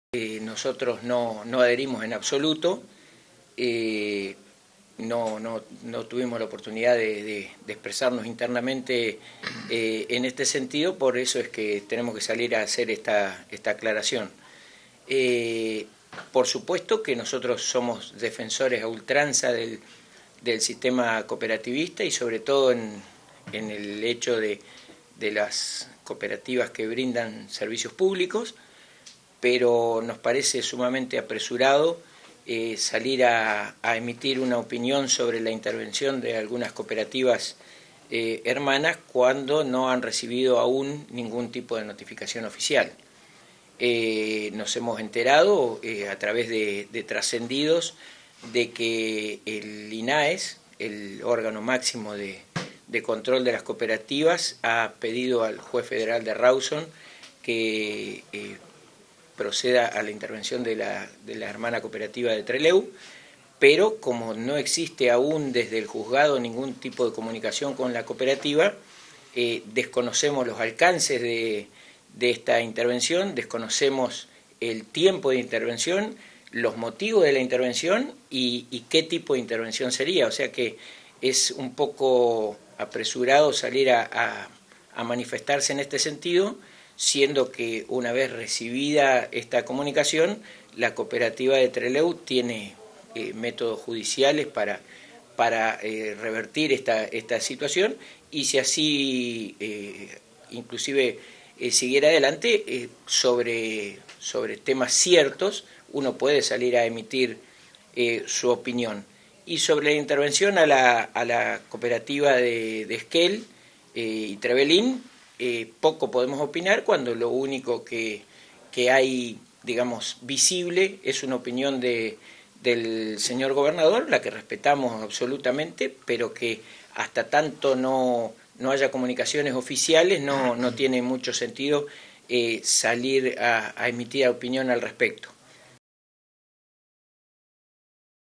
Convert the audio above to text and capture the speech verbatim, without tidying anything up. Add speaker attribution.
Speaker 1: Eh, nosotros no, no adherimos en absoluto, eh, no, no, no tuvimos la oportunidad de, de, de expresarnos internamente eh, en este sentido, por eso es que tenemos que salir a hacer esta, esta aclaración. Eh, por supuesto que nosotros somos defensores a ultranza del, del sistema cooperativista y sobre todo en, en el hecho de, de las cooperativas que brindan servicios públicos, pero nos parece sumamente apresurado eh, salir a, a emitir una opinión sobre la intervención de algunas cooperativas eh, hermanas cuando no han recibido aún ningún tipo de notificación oficial. Eh, nos hemos enterado eh, a través de, de trascendidos de que el INAES, el órgano máximo de, de control de las cooperativas, ha pedido al juez federal de Rawson que eh, proceda a la intervención de la, de la hermana cooperativa de Trelew, pero como no existe aún desde el juzgado ningún tipo de comunicación con la cooperativa, eh, desconocemos los alcances de, de esta intervención, desconocemos el tiempo de intervención, los motivos de la intervención y, y qué tipo de intervención sería. O sea que es un poco apresurado salir a, a, a manifestarse en este sentido, siendo que una vez recibida esta comunicación, la cooperativa de Trelew tiene eh, métodos judiciales para, para eh, revertir esta, esta situación, y si así eh, inclusive eh, siguiera adelante eh, sobre, sobre temas ciertos, uno puede salir a emitir eh, su opinión. Y sobre la intervención a la, a la cooperativa de, de Esquel eh, y Trevelin, Eh, poco podemos opinar cuando lo único que, que hay, digamos, visible es una opinión de, del señor gobernador, la que respetamos absolutamente, pero que hasta tanto no, no haya comunicaciones oficiales no, no tiene mucho sentido eh, salir a, a emitir opinión al respecto.